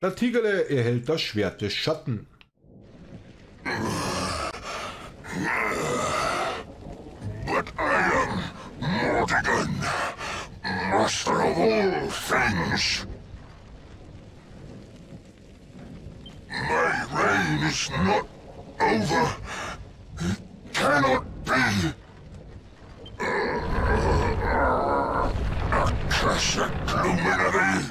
Der Tigerle erhält das Schwert des Schatten. But I am Mordegon, master of all things. My reign is not over. It cannot be. Accursed luminary.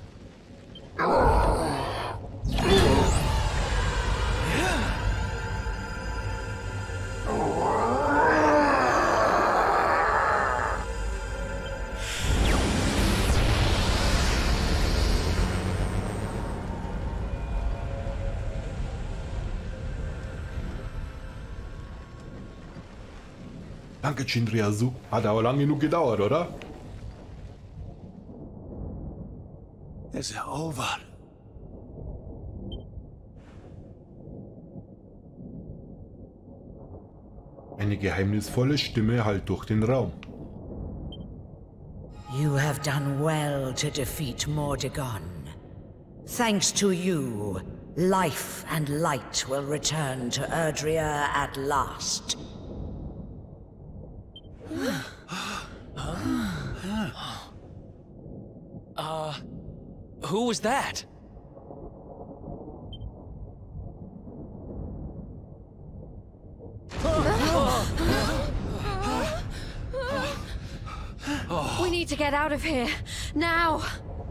Danke, Shinriazu. Hat aber lang genug gedauert, oder? Is it over? Eine geheimnisvolle Stimme hallt durch den Raum. You have done well to defeat Mordegon. Thanks to you, life and light will return to Erdrea at last. Who was that? We need to get out of here, now!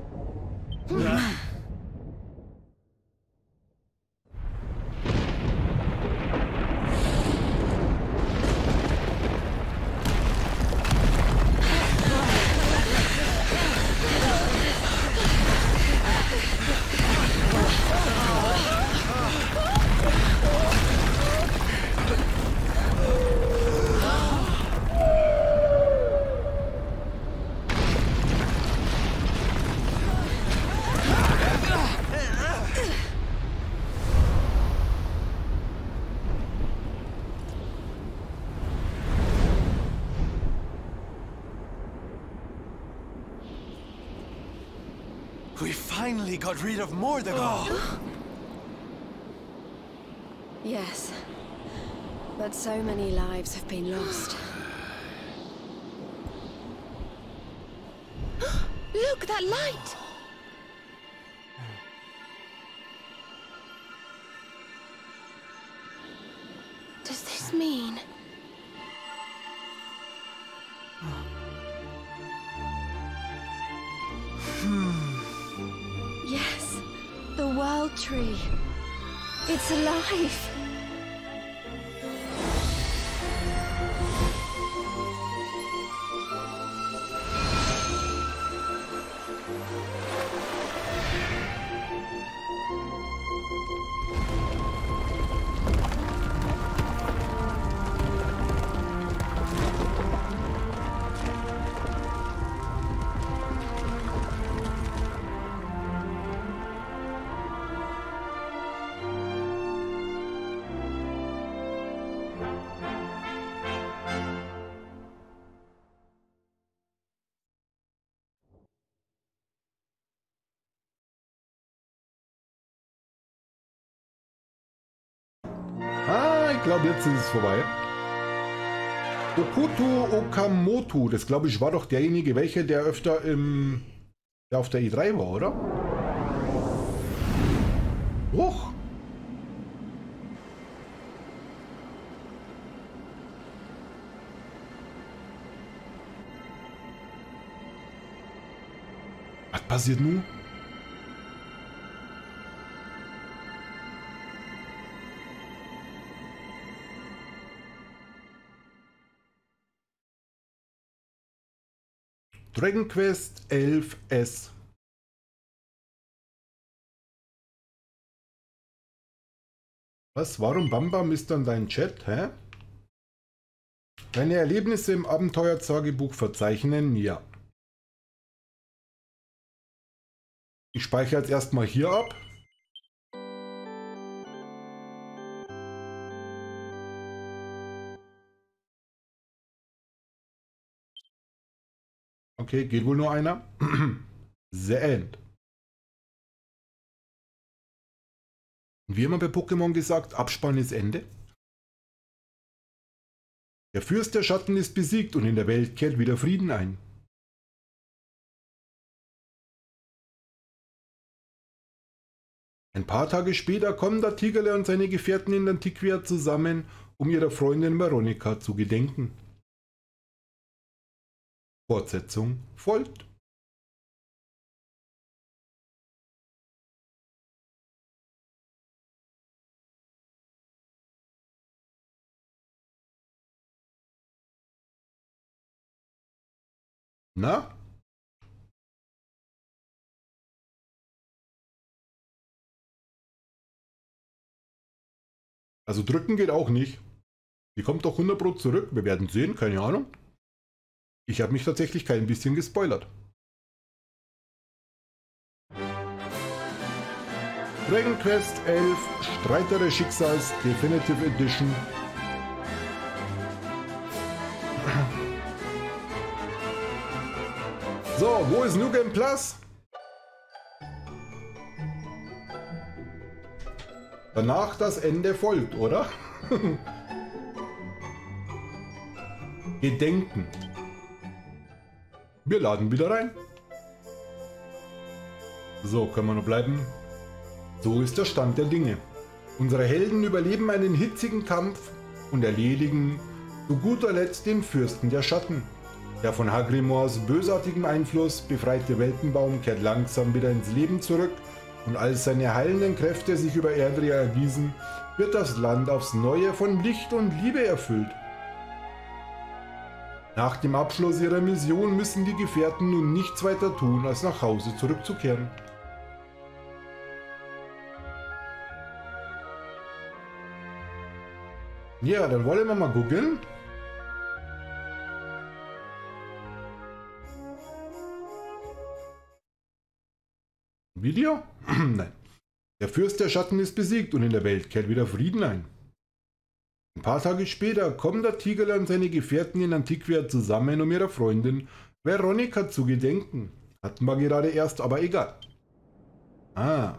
We finally got rid of Mordegon. Yes. But so many lives have been lost. Look, that light! Does this mean... Yes, the World Tree. It's alive. Ich glaube, jetzt ist es vorbei. Okoto Okamoto, das glaube ich war doch derjenige, welcher der öfter der auf der E3 war, oder? Hoch! Was passiert nun? Dragon Quest 11S. Was? Warum Bambam ist dann dein Chat, hä? Deine Erlebnisse im Abenteuertagebuch verzeichnen? Ja. Ich speichere jetzt erstmal hier ab. Okay, geht wohl nur einer. The End. Und wie immer bei Pokémon gesagt, Abspann ist Ende. Der Fürst der Schatten ist besiegt und in der Welt kehrt wieder Frieden ein. Ein paar Tage später kommen der Tigerle und seine Gefährten in Antiquia zusammen, um ihrer Freundin Veronica zu gedenken. Fortsetzung folgt. Na? Also drücken geht auch nicht. Die kommt doch 100% zurück. Wir werden sehen, keine Ahnung. Ich habe mich tatsächlich kein bisschen gespoilert. Dragon Quest 11 Streiter des Schicksals Definitive Edition. So, wo ist New Game Plus? Danach das Ende folgt, oder? Gedenken. Wir laden wieder rein. So, können wir noch bleiben. So ist der Stand der Dinge. Unsere Helden überleben einen hitzigen Kampf und erledigen zu guter Letzt den Fürsten der Schatten. Der von Hagrimors bösartigem Einfluss befreite Weltenbaum kehrt langsam wieder ins Leben zurück und als seine heilenden Kräfte sich über Erdrea erwiesen, wird das Land aufs Neue von Licht und Liebe erfüllt. Nach dem Abschluss ihrer Mission müssen die Gefährten nun nichts weiter tun, als nach Hause zurückzukehren. Ja, dann wollen wir mal gucken. Video? Nein. Der Fürst der Schatten ist besiegt und in der Welt kehrt wieder Frieden ein. Ein paar Tage später kommen der Tigerle und seine Gefährten in Antiquia zusammen, um ihrer Freundin Veronica zu gedenken. Hatten wir gerade erst, aber egal. Ah.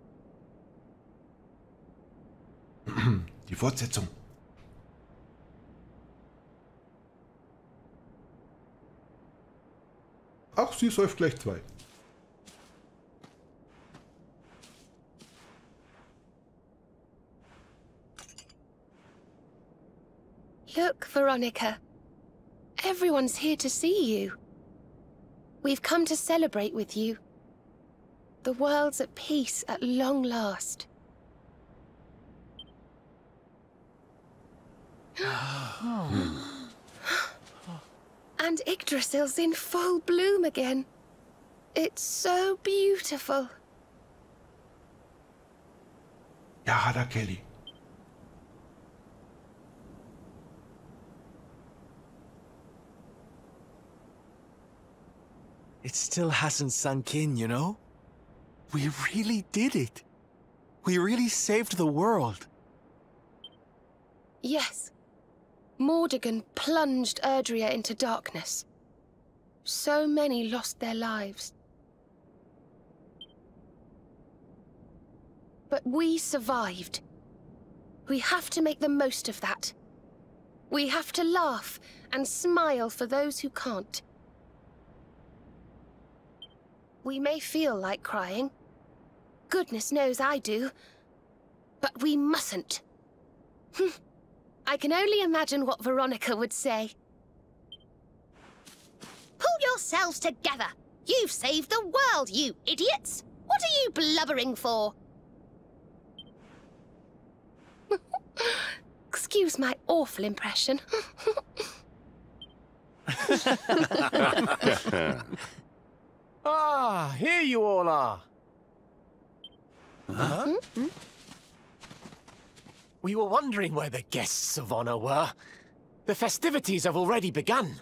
Die Fortsetzung. Ach, sie säuft gleich 2. Look, Veronica. Everyone's here to see you. We've come to celebrate with you. The world's at peace at long last. And Yggdrasil's in full bloom again. It's so beautiful. Ja, da Kelly. It still hasn't sunk in, you know? We really did it. We really saved the world. Yes. Mordegon plunged Erdrea into darkness. So many lost their lives. But we survived. We have to make the most of that. We have to laugh and smile for those who can't. We may feel like crying. Goodness knows I do. But we mustn't. I can only imagine what Veronica would say. Pull yourselves together! You've saved the world, you idiots! What are you blubbering for? Excuse my awful impression. Ah, here you all are. Huh? We were wondering where the guests of honor were. The festivities have already begun.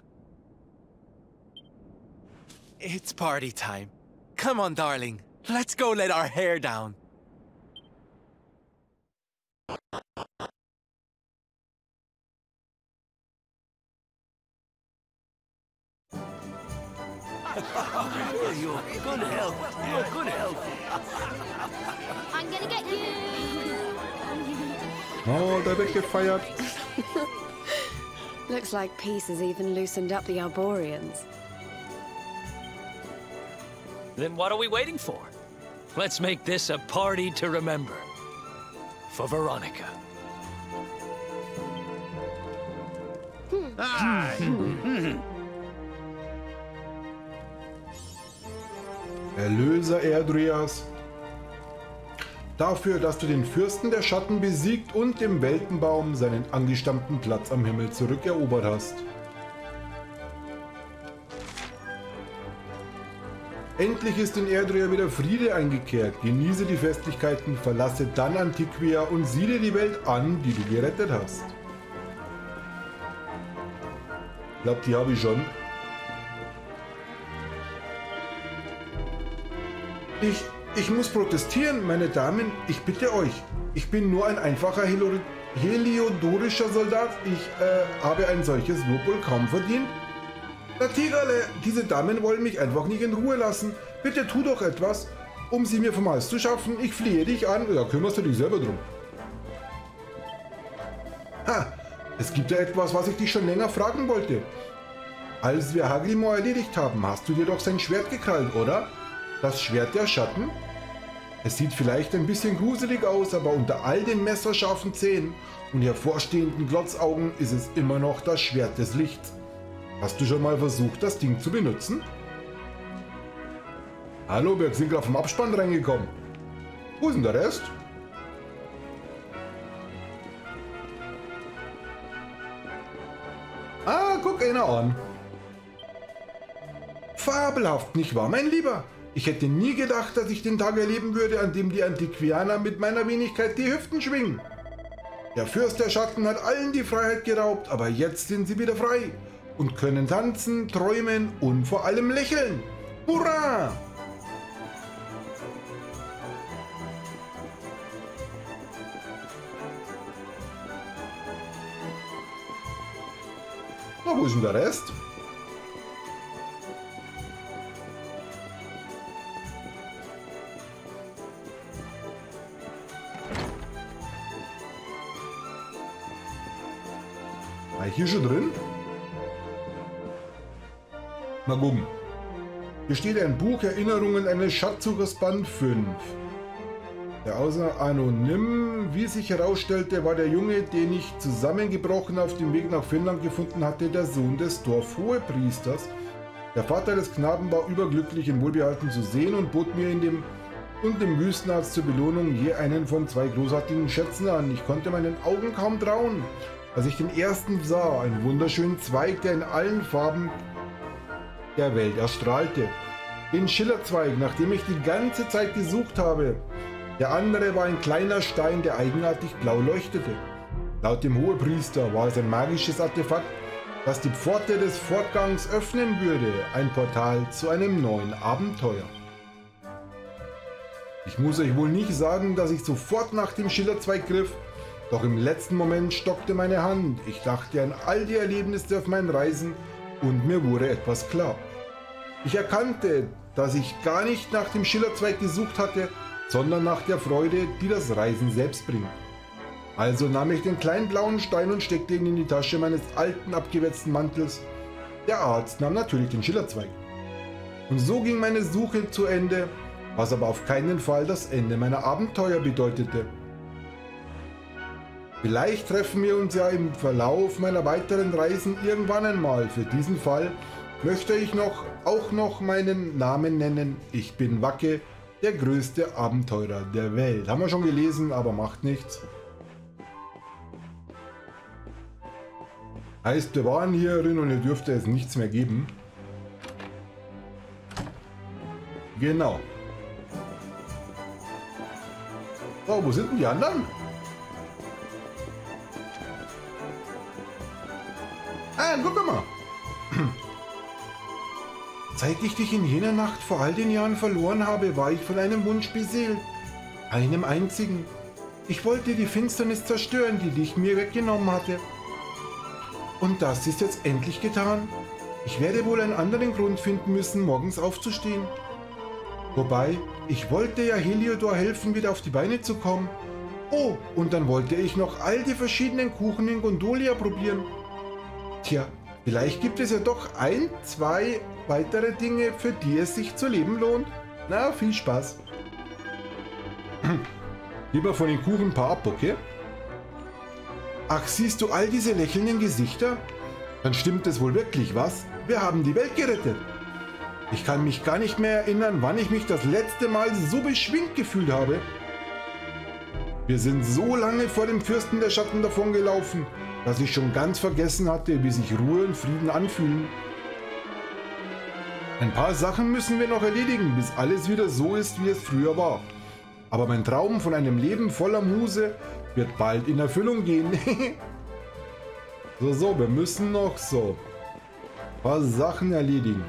It's party time. Come on, darling. Let's go let our hair down. I'm gonna get you! Oh, da wird gefeiert. Looks like peace has even loosened up the Arborians. Then what are we waiting for? Let's make this a party to remember. For Veronica. Erlöser Erdrias. Dafür, dass du den Fürsten der Schatten besiegt und dem Weltenbaum seinen angestammten Platz am Himmel zurückerobert hast. Endlich ist in Erdria wieder Friede eingekehrt. Genieße die Festlichkeiten, verlasse dann Antiquia und sieh dir die Welt an, die du gerettet hast. Ich glaube, die habe ich schon. Ich muss protestieren, meine Damen. Ich bitte euch. Ich bin nur ein einfacher heliodorischer Soldat. Ich habe ein solches Lob wohl kaum verdient. Na Tigerle, diese Damen wollen mich einfach nicht in Ruhe lassen. Bitte tu doch etwas, um sie mir vom Hals zu schaffen. Ich flehe dich an. Da kümmerst du dich selber drum. Ha, es gibt ja etwas, was ich dich schon länger fragen wollte. Als wir Hagrimor erledigt haben, hast du dir doch sein Schwert gekrallt, oder? Das Schwert der Schatten? Es sieht vielleicht ein bisschen gruselig aus, aber unter all den messerscharfen Zähnen und hervorstehenden Glotzaugen ist es immer noch das Schwert des Lichts. Hast du schon mal versucht, das Ding zu benutzen? Hallo, wir sind gerade vom Abspann reingekommen. Wo ist denn der Rest? Ah, guck einer an. Fabelhaft, nicht wahr, mein Lieber? Ich hätte nie gedacht, dass ich den Tag erleben würde, an dem die Antiquianer mit meiner Wenigkeit die Hüften schwingen. Der Fürst der Schatten hat allen die Freiheit geraubt, aber jetzt sind sie wieder frei und können tanzen, träumen und vor allem lächeln. Hurra! Na, wo ist denn der Rest? War ich hier schon drin? Mal gucken. Hier steht ein Buch Erinnerungen eines Schatzsuchers Band 5. Der außer anonym, wie sich herausstellte, war der Junge, den ich zusammengebrochen auf dem Weg nach Finnland gefunden hatte, der Sohn des Dorfhohepriesters. Der Vater des Knaben war überglücklich, ihn wohlbehalten zu sehen und bot mir dem Wüstenarzt zur Belohnung je einen von 2 großartigen Schätzen an. Ich konnte meinen Augen kaum trauen, als ich den ersten sah, einen wunderschönen Zweig, der in allen Farben der Welt erstrahlte. Den Schillerzweig, nach dem ich die ganze Zeit gesucht habe. Der andere war ein kleiner Stein, der eigenartig blau leuchtete. Laut dem Hohepriester war es ein magisches Artefakt, das die Pforte des Fortgangs öffnen würde, ein Portal zu einem neuen Abenteuer. Ich muss euch wohl nicht sagen, dass ich sofort nach dem Schillerzweig griff, doch im letzten Moment stockte meine Hand. Ich dachte an all die Erlebnisse auf meinen Reisen und mir wurde etwas klar. Ich erkannte, dass ich gar nicht nach dem Schillerzweig gesucht hatte, sondern nach der Freude, die das Reisen selbst bringt. Also nahm ich den kleinen blauen Stein und steckte ihn in die Tasche meines alten, abgewetzten Mantels. Der Arzt nahm natürlich den Schillerzweig. Und so ging meine Suche zu Ende, was aber auf keinen Fall das Ende meiner Abenteuer bedeutete. Vielleicht treffen wir uns ja im Verlauf meiner weiteren Reisen irgendwann einmal. Für diesen Fall möchte ich auch noch meinen Namen nennen. Ich bin Wacke, der größte Abenteurer der Welt. Haben wir schon gelesen, aber macht nichts. Heißt, wir waren hierin und hier dürfte es nichts mehr geben. Genau. Oh, wo sind denn die anderen? Ah, guck mal. Seit ich dich in jener Nacht vor all den Jahren verloren habe, war ich von einem Wunsch beseelt. Einem einzigen. Ich wollte die Finsternis zerstören, die dich mir weggenommen hatte. Und das ist jetzt endlich getan. Ich werde wohl einen anderen Grund finden müssen, morgens aufzustehen. Wobei, ich wollte ja Heliodor helfen, wieder auf die Beine zu kommen. Oh, und dann wollte ich noch all die verschiedenen Kuchen in Gondolia probieren. Tja, vielleicht gibt es ja doch 1, 2 weitere Dinge, für die es sich zu leben lohnt. Na, viel Spaß. Lieber von den Kuchen ein paar ab, okay? Ach, siehst du all diese lächelnden Gesichter? Dann stimmt es wohl wirklich, was? Wir haben die Welt gerettet. Ich kann mich gar nicht mehr erinnern, wann ich mich das letzte Mal so beschwingt gefühlt habe. Wir sind so lange vor dem Fürsten der Schatten davongelaufen, dass ich schon ganz vergessen hatte, wie sich Ruhe und Frieden anfühlen. Ein paar Sachen müssen wir noch erledigen, bis alles wieder so ist, wie es früher war. Aber mein Traum von einem Leben voller Muse wird bald in Erfüllung gehen. So, wir müssen noch so ein paar Sachen erledigen.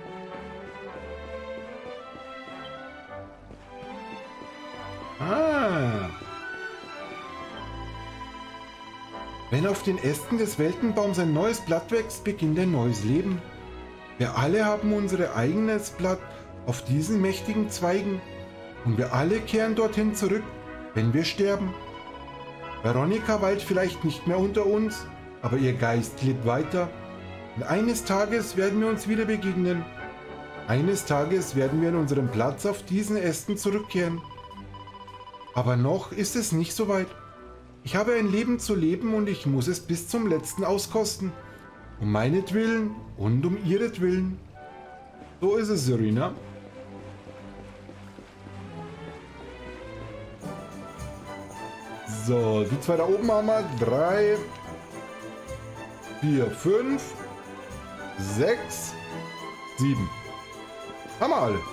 Wenn auf den Ästen des Weltenbaums ein neues Blatt wächst, beginnt ein neues Leben. Wir alle haben unser eigenes Blatt auf diesen mächtigen Zweigen und wir alle kehren dorthin zurück, wenn wir sterben. Veronica weilt vielleicht nicht mehr unter uns, aber ihr Geist lebt weiter. Und eines Tages werden wir uns wieder begegnen. Eines Tages werden wir an unserem Platz auf diesen Ästen zurückkehren. Aber noch ist es nicht so weit. Ich habe ein Leben zu leben und ich muss es bis zum letzten auskosten. Um meinetwillen und um ihretwillen. So ist es, Serena. So, die zwei da oben haben wir. 3, 4, 5, 6, 7. Haben wir alle.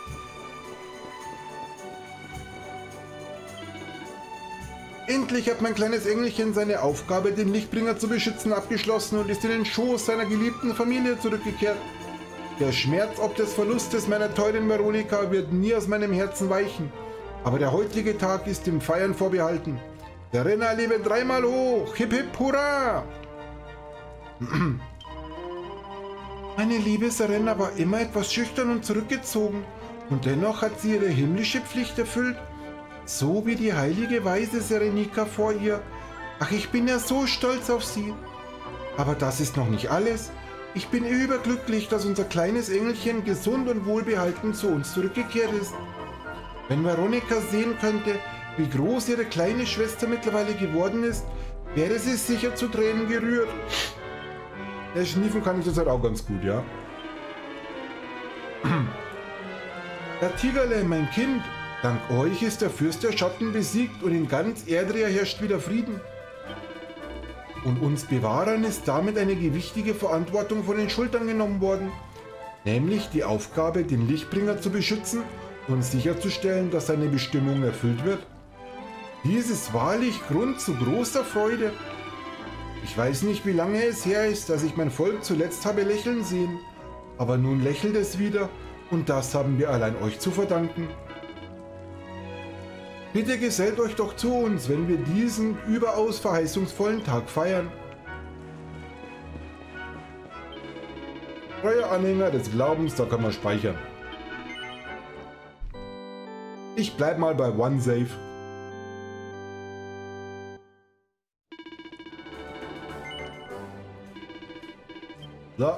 Endlich hat mein kleines Engelchen seine Aufgabe, den Lichtbringer zu beschützen, abgeschlossen und ist in den Schoß seiner geliebten Familie zurückgekehrt. Der Schmerz ob des Verlustes meiner teuren Veronica wird nie aus meinem Herzen weichen. Aber der heutige Tag ist dem Feiern vorbehalten. Der Renner lebe dreimal hoch. Hip hip hurra! Meine liebe Serena war immer etwas schüchtern und zurückgezogen. Und dennoch hat sie ihre himmlische Pflicht erfüllt. So wie die heilige Weise Serenica vor ihr. Ach, ich bin ja so stolz auf sie. Aber das ist noch nicht alles. Ich bin überglücklich, dass unser kleines Engelchen gesund und wohlbehalten zu uns zurückgekehrt ist. Wenn Veronica sehen könnte, wie groß ihre kleine Schwester mittlerweile geworden ist, wäre sie sicher zu Tränen gerührt. Der Schniefen kann ich das halt auch ganz gut, ja. Der Tigerle, mein Kind, dank euch ist der Fürst der Schatten besiegt und in ganz Erdrea herrscht wieder Frieden. Und uns Bewahrern ist damit eine gewichtige Verantwortung von den Schultern genommen worden, nämlich die Aufgabe, den Lichtbringer zu beschützen und sicherzustellen, dass seine Bestimmung erfüllt wird. Dies ist wahrlich Grund zu großer Freude. Ich weiß nicht, wie lange es her ist, dass ich mein Volk zuletzt habe lächeln sehen, aber nun lächelt es wieder und das haben wir allein euch zu verdanken. Bitte gesellt euch doch zu uns, wenn wir diesen überaus verheißungsvollen Tag feiern. Treue Anhänger des Glaubens, da kann man speichern. Ich bleib mal bei One Save. So.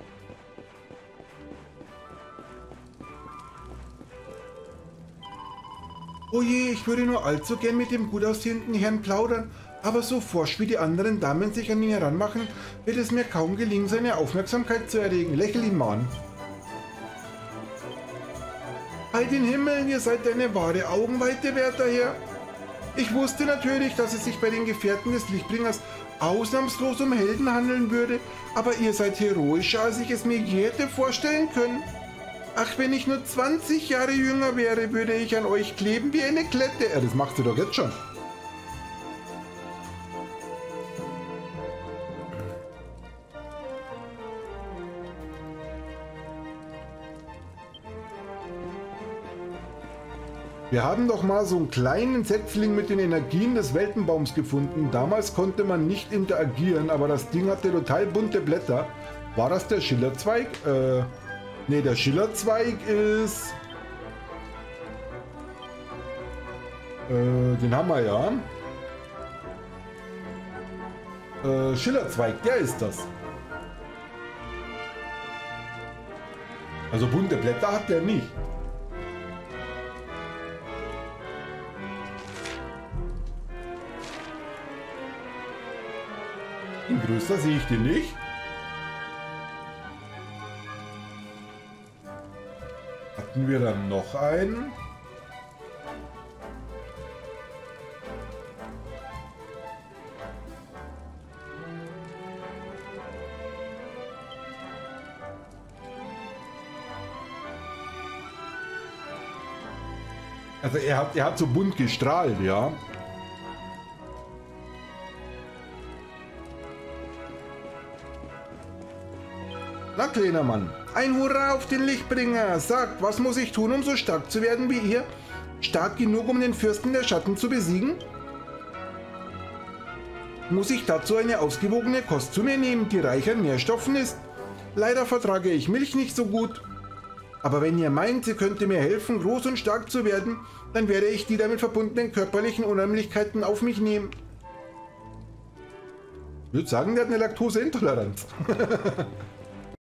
Oh je, ich würde nur allzu gern mit dem gut aussehenden Herrn plaudern, aber so forsch wie die anderen Damen sich an ihn heranmachen, wird es mir kaum gelingen, seine Aufmerksamkeit zu erregen. Lächel ihn mal an. Halt den Himmel, ihr seid eine wahre Augenweite, werter Herr. Ich wusste natürlich, dass es sich bei den Gefährten des Lichtbringers ausnahmslos um Helden handeln würde, aber ihr seid heroischer, als ich es mir je hätte vorstellen können. Ach, wenn ich nur 20 Jahre jünger wäre, würde ich an euch kleben wie eine Klette. Ja, das macht sie doch jetzt schon. Wir haben doch mal so einen kleinen Setzling mit den Energien des Weltenbaums gefunden. Damals konnte man nicht interagieren, aber das Ding hatte total bunte Blätter. War das der Schillerzweig? Ne, der Schillerzweig ist... Den haben wir ja. Schillerzweig, der ist das. Also bunte Blätter hat der nicht. In größer sehe ich den nicht. Hatten wir dann noch einen? Also er hat so bunt gestrahlt, ja. Na, kleiner Mann, ein Hurra auf den Lichtbringer. Sagt, was muss ich tun, um so stark zu werden wie ihr? Stark genug, um den Fürsten der Schatten zu besiegen? Muss ich dazu eine ausgewogene Kost zu mir nehmen, die reich an Nährstoffen ist? Leider vertrage ich Milch nicht so gut. Aber wenn ihr meint, sie könnte mir helfen, groß und stark zu werden, dann werde ich die damit verbundenen körperlichen Unannehmlichkeiten auf mich nehmen. Ich würde sagen, der hat eine Laktoseintoleranz.